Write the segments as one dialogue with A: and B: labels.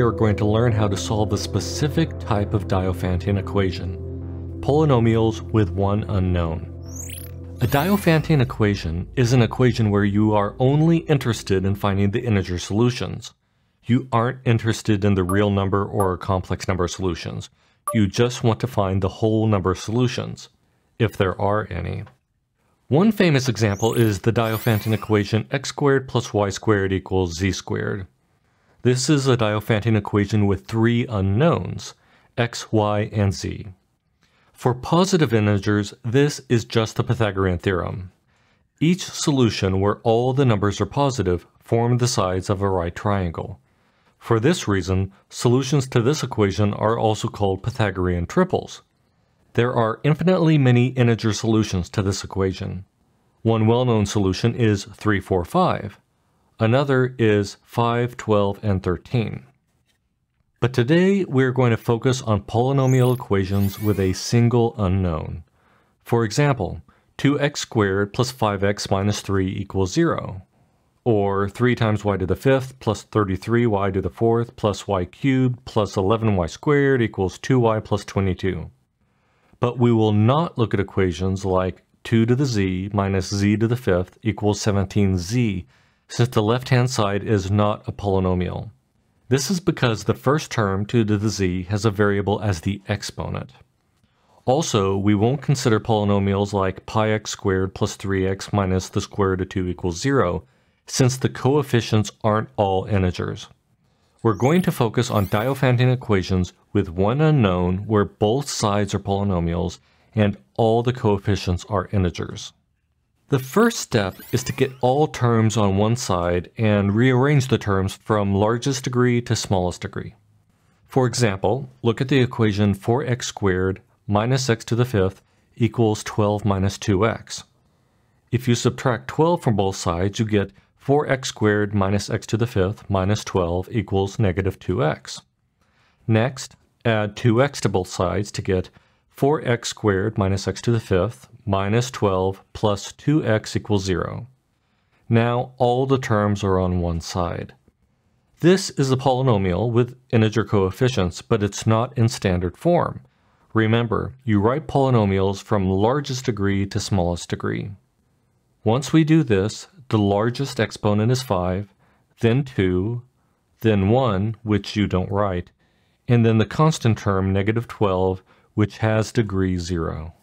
A: are going to learn how to solve a specific type of Diophantine equation, polynomials with one unknown. A Diophantine equation is an equation where you are only interested in finding the integer solutions. You aren't interested in the real number or complex number solutions. You just want to find the whole number solutions, if there are any. One famous example is the Diophantine equation x squared plus y squared equals z squared. This is a Diophantine equation with three unknowns, x, y, and z. For positive integers, this is just the Pythagorean theorem. Each solution where all the numbers are positive form the sides of a right triangle. For this reason, solutions to this equation are also called Pythagorean triples. There are infinitely many integer solutions to this equation. One well-known solution is 3, 4, 5. Another is 5, 12, and 13. But today we're going to focus on polynomial equations with a single unknown. For example, 2x squared plus 5x minus 3 equals 0. Or 3 times y to the 5th plus 33y to the 4th plus y cubed plus 11y squared equals 2y plus 22. But we will not look at equations like 2 to the z minus z to the 5th equals 17z, since the left-hand side is not a polynomial. This is because the first term, 2 to the z, has a variable as the exponent. Also, we won't consider polynomials like pi x squared plus 3x minus the square root of 2 equals 0, since the coefficients aren't all integers. We're going to focus on Diophantine equations with one unknown where both sides are polynomials and all the coefficients are integers. The first step is to get all terms on one side and rearrange the terms from largest degree to smallest degree. For example, look at the equation 4x squared minus x to the 5th equals 12 minus 2x. If you subtract 12 from both sides, you get 4x squared minus x to the 5th minus 12 equals negative 2x. Next, add 2x to both sides to get 4x squared minus x to the 5th minus 12 plus 2x equals 0. Now all the terms are on one side. This is a polynomial with integer coefficients, but it's not in standard form. Remember, you write polynomials from largest degree to smallest degree. Once we do this, the largest exponent is 5, then 2, then 1, which you don't write, and then the constant term, negative 12, which has degree 0.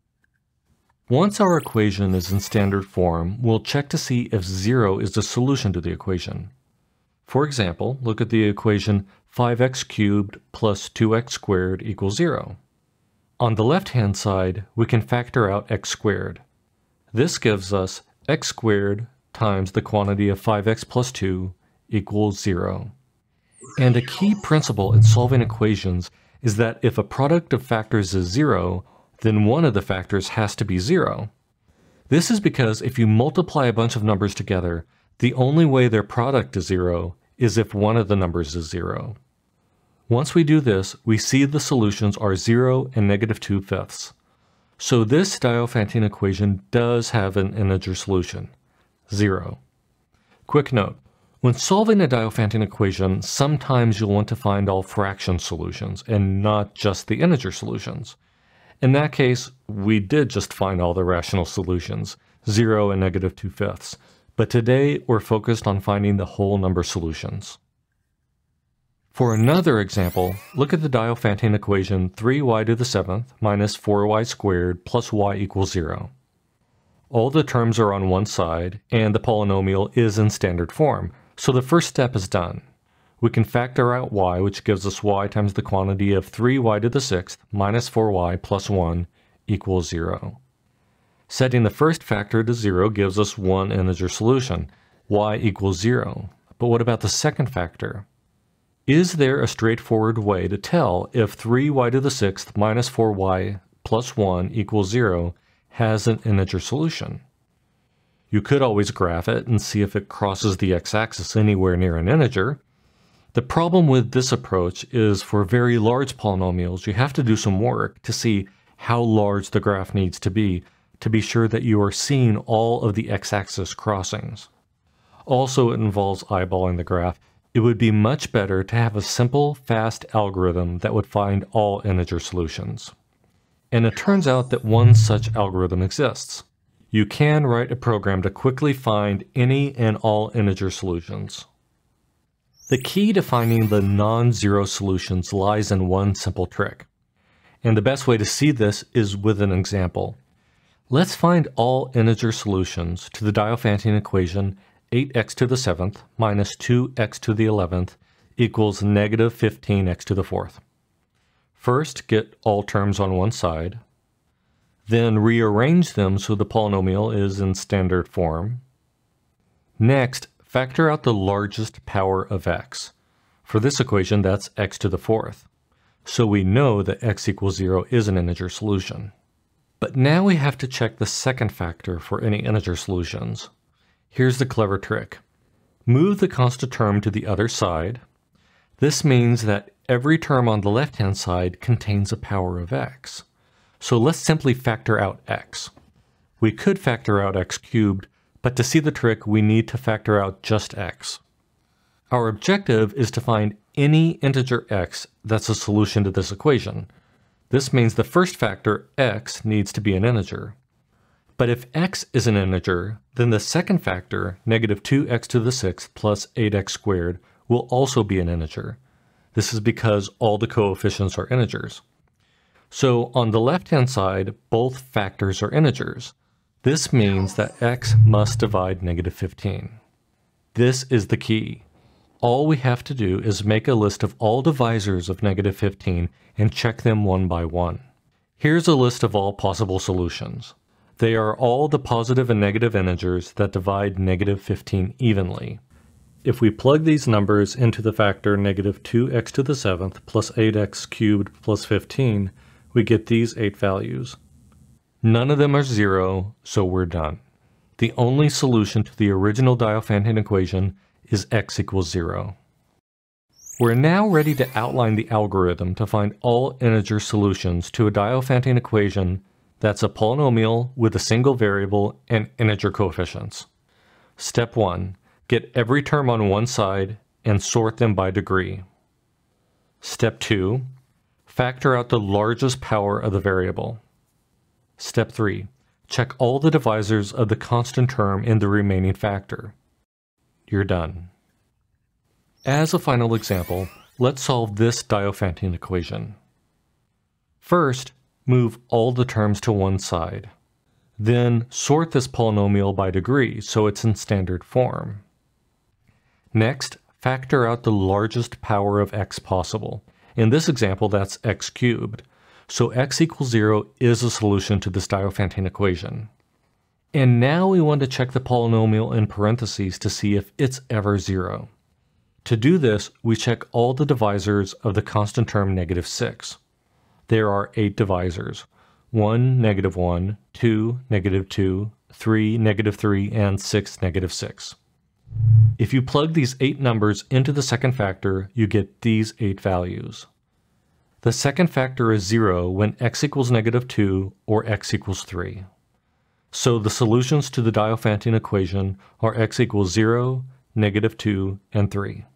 A: Once our equation is in standard form, we'll check to see if 0 is the solution to the equation. For example, look at the equation 5x cubed plus 2x squared equals 0. On the left-hand side, we can factor out x squared. This gives us x squared times the quantity of 5x plus 2 equals 0. And a key principle in solving equations is that if a product of factors is 0, then one of the factors has to be 0. This is because if you multiply a bunch of numbers together, the only way their product is 0 is if one of the numbers is 0. Once we do this, we see the solutions are 0 and negative 2/5. So this Diophantine equation does have an integer solution, 0. Quick note, when solving a Diophantine equation, sometimes you'll want to find all fraction solutions and not just the integer solutions. In that case, we did just find all the rational solutions, 0 and negative 2/5. But today, we're focused on finding the whole number solutions. For another example, look at the Diophantine equation 3y to the 7th minus 4y squared plus y equals 0. All the terms are on one side, and the polynomial is in standard form, so the first step is done. We can factor out y, which gives us y times the quantity of 3y to the 6th minus 4y plus 1 equals 0. Setting the first factor to 0 gives us one integer solution, y equals 0. But what about the second factor? Is there a straightforward way to tell if 3y to the 6th minus 4y plus 1 equals 0 has an integer solution? You could always graph it and see if it crosses the x-axis anywhere near an integer. The problem with this approach is for very large polynomials, you have to do some work to see how large the graph needs to be sure that you are seeing all of the x-axis crossings. Also, it involves eyeballing the graph. It would be much better to have a simple, fast algorithm that would find all integer solutions. And it turns out that one such algorithm exists. You can write a program to quickly find any and all integer solutions. The key to finding the non-zero solutions lies in one simple trick. And the best way to see this is with an example. Let's find all integer solutions to the Diophantine equation 8x to the 7th minus 2x to the 11th equals negative 15x to the 4th. First, get all terms on one side. Then rearrange them so the polynomial is in standard form. Next, factor out the largest power of x. For this equation, that's x to the 4th. So we know that x equals 0 is an integer solution. But now we have to check the second factor for any integer solutions. Here's the clever trick. Move the constant term to the other side. This means that every term on the left-hand side contains a power of x. So let's simply factor out x. We could factor out x cubed, but to see the trick, we need to factor out just x. Our objective is to find any integer x that's a solution to this equation. This means the first factor, x, needs to be an integer. But if x is an integer, then the second factor, negative 2x to the 6th plus 8x squared, will also be an integer. This is because all the coefficients are integers. So on the left-hand side, both factors are integers. This means that x must divide negative 15. This is the key. All we have to do is make a list of all divisors of negative 15 and check them one by one. Here's a list of all possible solutions. They are all the positive and negative integers that divide negative 15 evenly. If we plug these numbers into the factor negative 2x to the 7th plus 8x cubed plus 15, we get these 8 values. None of them are 0, so we're done. The only solution to the original Diophantine equation is x equals 0. We're now ready to outline the algorithm to find all integer solutions to a Diophantine equation that's a polynomial with a single variable and integer coefficients. Step 1. Get every term on one side and sort them by degree. Step 2. Factor out the largest power of the variable. Step 3. Check all the divisors of the constant term in the remaining factor. You're done. As a final example, let's solve this Diophantine equation. First, move all the terms to one side. Then sort this polynomial by degree so it's in standard form. Next, factor out the largest power of x possible. In this example, that's x cubed. So x equals 0 is a solution to this Diophantine equation. And now we want to check the polynomial in parentheses to see if it's ever 0. To do this, we check all the divisors of the constant term negative 6. There are 8 divisors: 1, negative 1, 2, negative 2, 3, negative 3, and 6, negative 6. If you plug these 8 numbers into the second factor, you get these 8 values. The second factor is 0 when x equals negative 2 or x equals 3. So the solutions to the Diophantine equation are x equals 0, negative 2, and 3.